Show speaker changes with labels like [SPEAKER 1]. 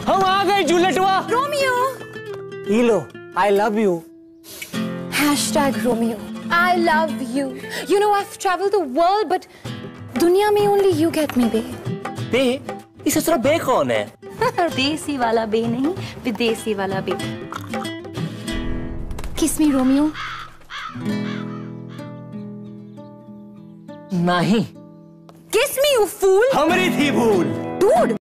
[SPEAKER 1] हम आ गए जूलियटवा।
[SPEAKER 2] रोमियो।
[SPEAKER 1] ये लो, I love you.
[SPEAKER 2] #Romeo. I love you. You know I've traveled the world, but दुनिया में only you get me, babe.
[SPEAKER 1] बे? इस तरह बे कौन है?
[SPEAKER 3] देसी वाला बे नहीं, विदेशी वाला बे।
[SPEAKER 2] Kiss me, Romeo.
[SPEAKER 1] नहीं।
[SPEAKER 2] Kiss me, you fool.
[SPEAKER 1] हमारी थी भूल।
[SPEAKER 2] Dude.